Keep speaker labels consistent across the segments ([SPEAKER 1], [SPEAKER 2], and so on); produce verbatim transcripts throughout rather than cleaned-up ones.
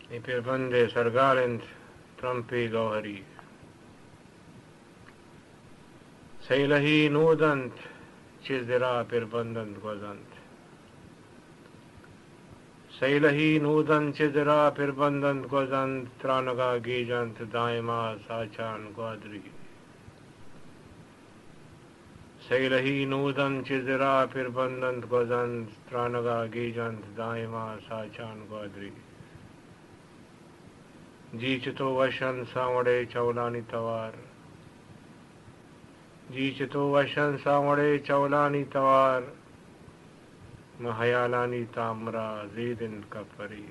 [SPEAKER 1] I per bande sargalent trampi gauhari. Sailahi nudant chizira per bandant gozant. Sailahi nudan chizira per bandant gozant tranaga gijant daima sachan guadri. Sailahi nudan chizira per bandant gozant tranaga gijant daima sachan guadri. जीचतो वशन Sawade Chaulani तवार जीचतो वशन सावड़े चौलानी तवार महयालानी तामरा जीदिन कपरी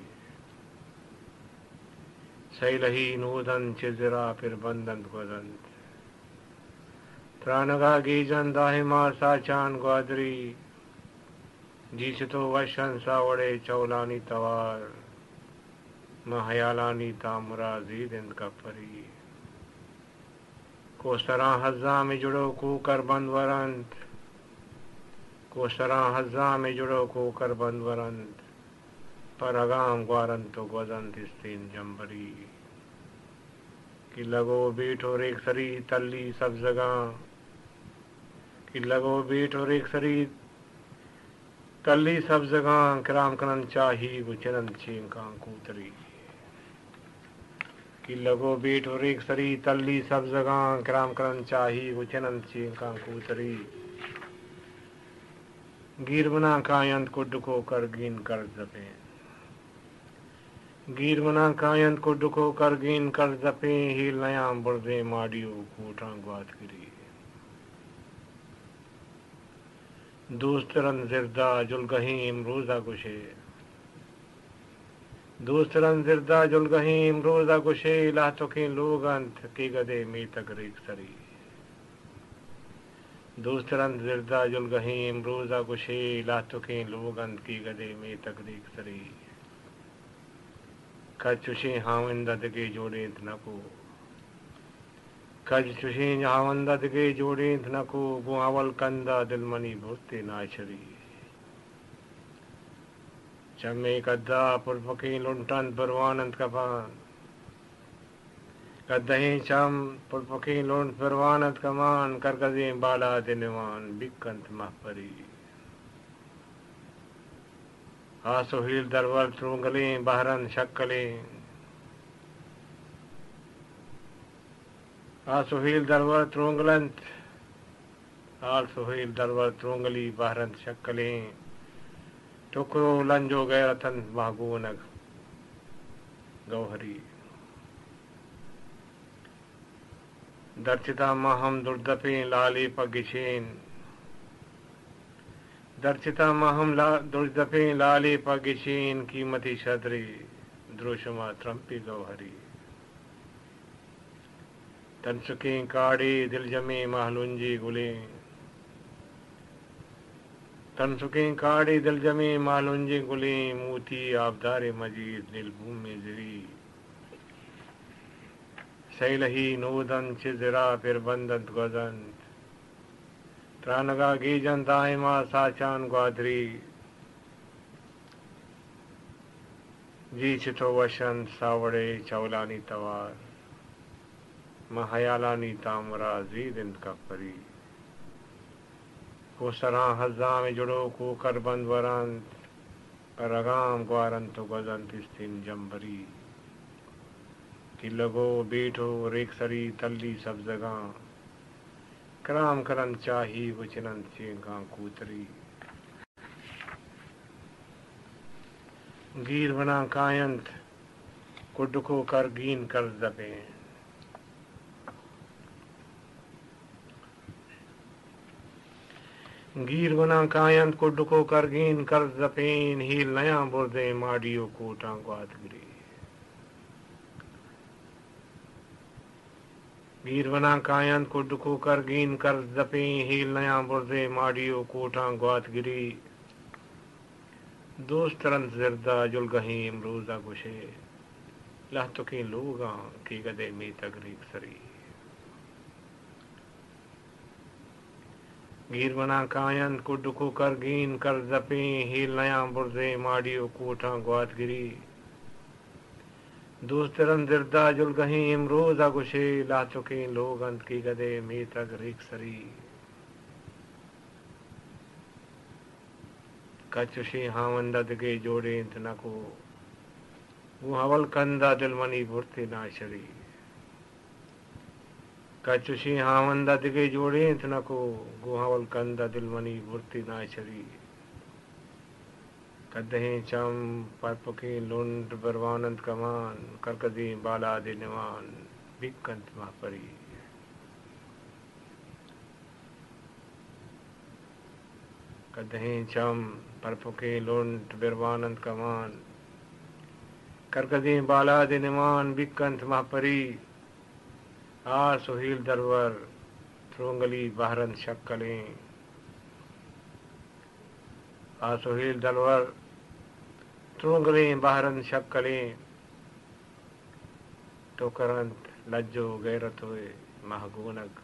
[SPEAKER 1] सैलही नूदन चिजरा फिर बंदन गोदंत त्रानगा गीजन दाहिमा साचान ग्वादरी जीचतो वशन सावड़े चौलानी तवार महयालानी तामरा जीदिन कपरी कोसरा हज़ा में जुड़ो cooker बंदवरंत कोसरा हज़ा में जुड़ो cooker बंदवरंत पर अगाम ग्वारंतो ग्वजंत स्तीन जंबरी कि लगो बीठो रेख सरी तल्ली सब जगह कि लगो बीठो रेख सरी तल्ली सब जगह कराम कनन चाही गुचरन चींका कूतरी कि लगो बीट और एक सरी तल्ली सब जगह कराम करन चाही गुचनन चींका कूतरी गिर बना कायंत कुड को कर गिन कर जपे गिर बना कायंत कुड को कर गिन कर जपे हिल नया बुर्दे माडियो कूटा ग्वात गिरी दोस्तरन जिरदा जुलगहीम रोजा गुशे दूसरन जिरदा जुलगहीम रोजा गुशे लातो के लोगंत की गदे में तगरीक सरी दूसरन जिरदा जुलगहीम रोजा गुशे लातो के लोगंत की गदे में तगरीक सरी कज चुशे हावंदद के जोड़े नको कज चुशे हावंदद के जोड़े नको गुआवल कंदा दिलमनी भुरते नाचरी चमे कद्दा पुरपकी लुंटन परवानंद कपान कद्दही चम पुरपकी लुंट परवानंद कमान करगजे बाला दिनवान बिकंत महपरी आसोहिल दरवर त्रुंगले बहरन शक्कले आसोहिल दरवर त्रुंगलंत आसोहिल दरवर त्रुंगली बहरन शक्कले टुकरो लंजो गए रतन भागोनग गौहरी दर्चिता महम दुर्दपे लाले पगिशेन दर्चिता महम ला दुर्दपे लाले पगिशेन कीमती शद्री द्रोशमा त्रंपी गौहरी तनसुके काड़े दिल जमे महलुंजी गुले तनसुके काड़ी दिल जमे मालुंजे गुले मूती आबदारे मजीद दिल भूमि जिरी सैलही नूदन चिजरा फिर बंदत गजंत त्रानगा गीजन दाहिमा साचान ग्वादरी जी चितो वशन सावड़े चौलानी तवार महयालानी तामरा जी दिन का परी कोसरा हज़ा में जुड़ो कूकर बंदवरंत पर अगाम ग्वारंत गजंत स्तीन जंबरी कि लगो बीठो रेख सरी तल्ली सब जगह कराम करन चाही गुचनन चींका कूतरी गिर बना कायंत कुड को कर गीन कर जपे गिर बना कायंत कुड को कर गीन कर जपेन हील नया बुर्दे माडियो कोटा ग्वात गिरी गिर बना कायंत कुड को कर गीन कर जपे हील नया बुर्दे माडियो कोटा ग्वात गिरी दोस्त रंत जिरदा जुलगहीम रोजा गुशे लातो के लोगा की गदे में तगरीक सरी गिर बना कायंत कुड को कर गीन कर जपे हील नया बुर्दे माडियो कोटा ग्वात गिरी दूसरन दिरदा जुलगही इमरोज आगुशे ला चुके लोग अंत की गदे मी तक रिक सरी कचुशी हावंदा दिगे जोड़े इतना को वो हवल कंदा दिलमनी भुरते ना शरी कचुशी हावंदा दिगे जोड़े इतना को वो हवल कंदा दिलमनी भुरते ना शरी कदहें चम परपुके लुंड बरवानंद कमान करकदी बाला दे निवान बिकंत महापरी कदहें चम परपुके लुंड बरवानंद कमान करकदी बाला दे निवान बिकंत महापरी आ सुहील दरवर थ्रोंगली बहरन शक्कलें आ सुहील दरवर थ्रोंगली बहरन शक्कलें तो करंत लज्जो गैरत हुए महगूनक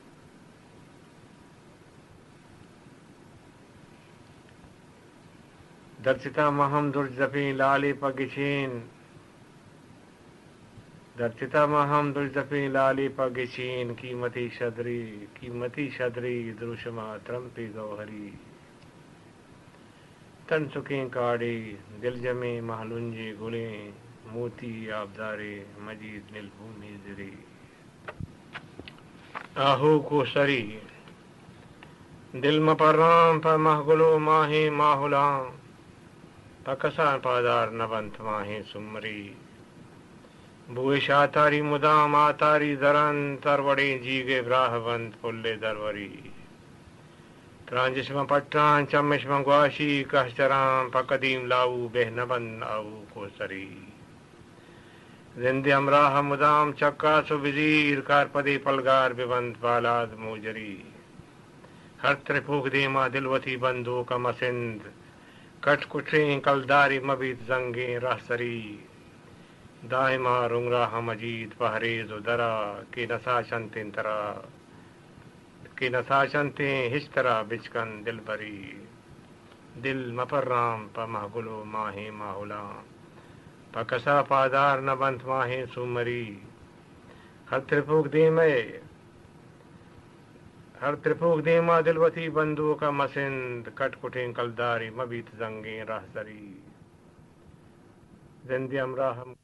[SPEAKER 1] दर्शिता महम दुर्जफी लाली पगिशीन दर्शिता महम दुर्जफी लाली पगिशीन कीमती शदरी कीमती शदरी द्रुशमा त्रंपी गौहरी तन सुखें काड़ी दिल जमे महलुंजे गुले मोती आबदारे मजीद नीलभूमि जरी आहू को सरी दिल म पर्राम पर महगुलो माहे माहुला पकसा पादार नबंत माहे सुमरी बुए शातारी मुदाम आतारी दरन तरवड़े जीगे ब्राहवंत पुल्ले दरवरी त्रांजिस्म पट्टान चम्मिस्म ग्वाशी कहचराम पकदीम लाऊ बेहनबन आऊ को सरी जिंदे अमराह मुदाम चक्का सुबिजीर कारपदे पलगार बिबंत बालाद मोजरी हर त्रिफूक देमा दिलवती बंदो का मसिंद कट कुठे कलदारी मबीत जंगे रासरी दाइमा रुंगरा मजीद पहरेज उदरा के नसा शंतिन तरा के नसा शंते हिस्तरा बिचकन दिल बरी दिल मपर्राम प महगुलो माहे माहुला पकसा पादार न बंत माहे सुमरी हर त्रिपुक दे में हर त्रिपुक दे मा दिलवती बंदू का मसिंद कट कुठे कलदारी मबीत जंगे राहसरी जिंदे अमरा हम